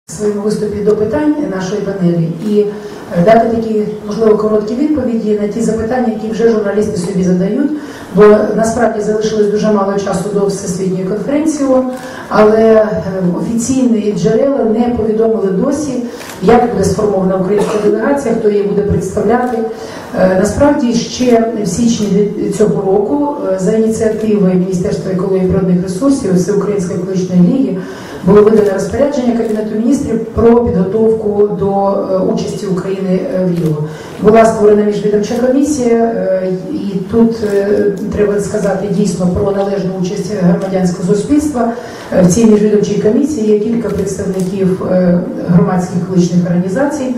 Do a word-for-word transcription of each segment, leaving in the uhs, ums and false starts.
В своєму виступі до питань нашої панелі і дати такі, можливо, короткі відповіді на ті запитання, які вже журналісти собі задають, бо насправді залишилось дуже мало часу до Всесвітньої конференції ООН, але офіційні джерела не повідомили досі, як буде сформована українська делегація, хто її буде представляти. Насправді, ще в січні цього року за ініціативи Міністерства екології і природних ресурсів Всеукраїнської екологічної ліги було видано розпорядження Кабінету міністрів про підготовку до участі України в Ріо. Була створена міжвідомча комісія, і тут треба сказати дійсно про належну участь громадянського суспільства. В цій міжвідомчій комісії є кілька представників громадських екологічних організацій,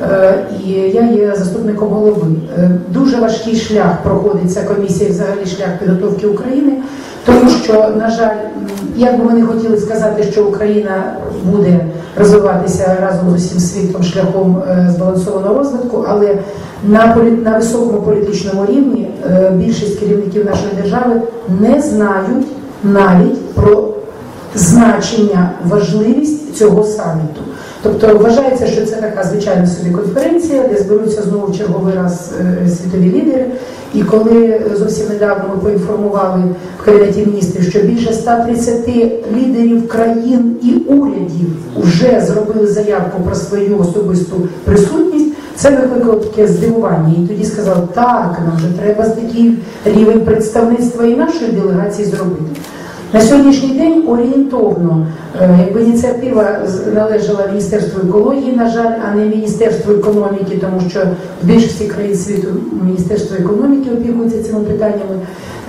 і я є заступником голови. Дуже важкий шлях проходить ця комісія, взагалі шлях підготовки України, тому що, на жаль, як би ми не хотіли сказати, що Україна буде розвиватися разом з усім світом шляхом збалансованого розвитку, але на, полі... на високому політичному рівні більшість керівників нашої держави не знають навіть про значення, важливість цього саміту. Тобто вважається, що це така звичайна собі конференція, де зберуться знову в черговий раз світові лідери. І коли зовсім недавно ми поінформували в Кабінеті міністрів, що більше ста тридцяти лідерів країн і урядів вже зробили заявку про свою особисту присутність, це викликало таке здивування. І тоді сказав, так, нам вже треба такий рівень представництва і нашої делегації зробити. На сьогоднішній день орієнтовно, якби ініціатива належала Міністерству екології, на жаль, а не Міністерству економіки, тому що в більшості країн світу Міністерство економіки опікується цими питаннями,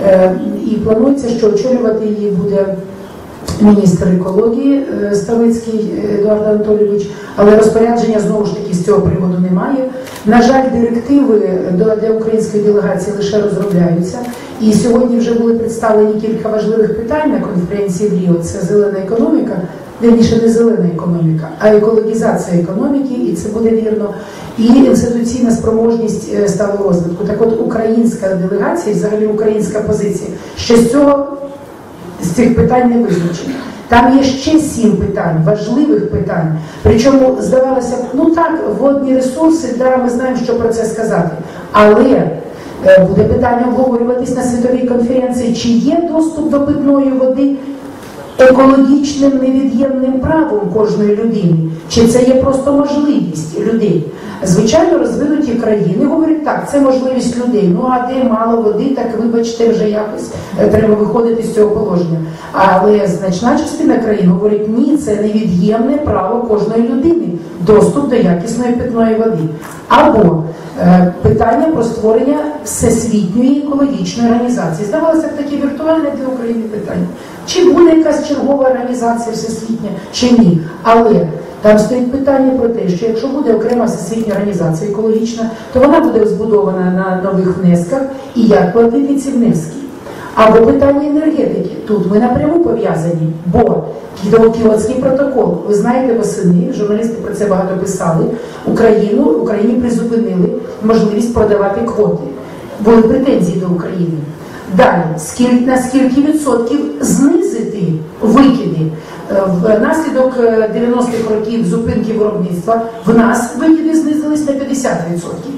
і планується, що очолювати її буде міністр екології Ставицький Едуард Анатолійович, але розпорядження знову ж таки з цього приводу немає. На жаль, директиви для української делегації лише розробляються. І сьогодні вже були представлені кілька важливих питань на конференції в Ріо. Це зелена економіка, вірніше не зелена економіка, а екологізація економіки, і це буде вірно, і інституційна спроможність сталого розвитку. Так от українська делегація, взагалі українська позиція, ще з цього, з цих питань не визначена. Там є ще сім питань, важливих питань. Причому, здавалося б, ну так, водні ресурси, да, ми знаємо, що про це сказати. Але буде питання обговорюватись на світовій конференції, чи є доступ до питної води екологічним невід'ємним правом кожної людини, чи це є просто можливість людей. Звичайно, розвинуті країни говорять, так, це можливість людей, ну а де мало води, так вибачте, вже якось треба виходити з цього положення. Але значна частина країн говорить, ні, це невід'ємне право кожної людини, доступ до якісної питної води. Або е, питання про створення всесвітньої екологічної організації. Здавалося б, таке віртуальне для України питання. Чи буде якась чергова організація всесвітня, чи ні. Але там стоїть питання про те, що якщо буде окрема всесвітня організація екологічна, то вона буде збудована на нових внесках, і як платити ці внески. Або питання енергетики. Тут ми напряму пов'язані, бо Кіотський протокол, ви знаєте, восени, журналісти про це багато писали, Україну, Україні призупинили можливість продавати квоти. Були претензії до України. Далі, скільки, на скільки відсотків знизити викиди? Внаслідок дев'яностих років зупинки виробництва в нас викиди знизились на п'ятдесят відсотків.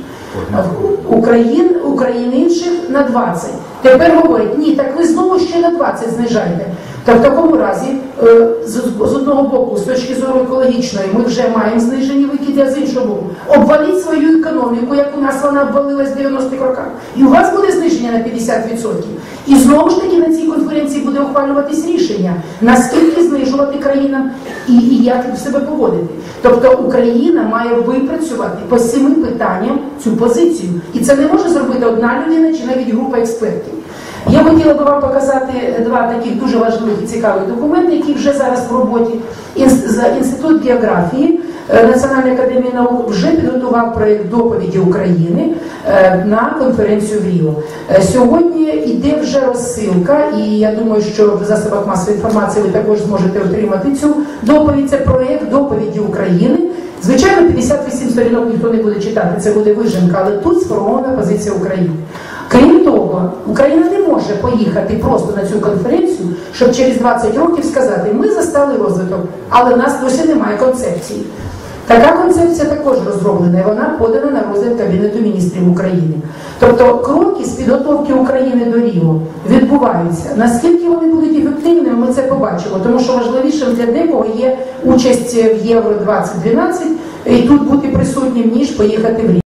Україн, Україн інших на двадцять відсотків. Тепер говорять, ні, так ви знову ще на двадцять відсотків знижаєте. Та в такому разі, з одного боку, з точки зору екологічної, ми вже маємо знижені викиди, а з іншого боку, обваліть свою економіку, як у нас вона обвалилась в дев'яностих роках. І у вас буде зниження на п'ятдесят відсотків. І знову ж таки на цій конференції буде ухвалюватись рішення, наскільки знижувати країнам і, і як себе поводити. Тобто Україна має випрацювати по семи питанням цю позицію. І це не може зробити одна людина чи навіть група експертів. Я хотіла би вам показати два таких дуже важливих і цікавих документи, які вже зараз в роботі. Інститут географії Національної академії наук вже підготував проєкт доповіді України на конференцію в Ріо. Сьогодні йде вже розсилка, і я думаю, що в засобах масової інформації ви також зможете отримати цю доповідь. Це проєкт доповіді України. Звичайно, п'ятдесят вісім сторінок ніхто не буде читати, це буде вижимка, але тут сформована позиція України. Крім того, Україна не може поїхати просто на цю конференцію, щоб через двадцять років сказати, ми застали розвиток, але в нас досі немає концепції. Така концепція також розроблена, і вона подана на розгляд Кабінету міністрів України. Тобто кроки з підготовки України до Ріо відбуваються. Наскільки вони будуть ефективними, ми це побачимо, тому що важливішим для декого є участь в Євро двадцять дванадцять і тут бути присутнім, ніж поїхати в Ріо.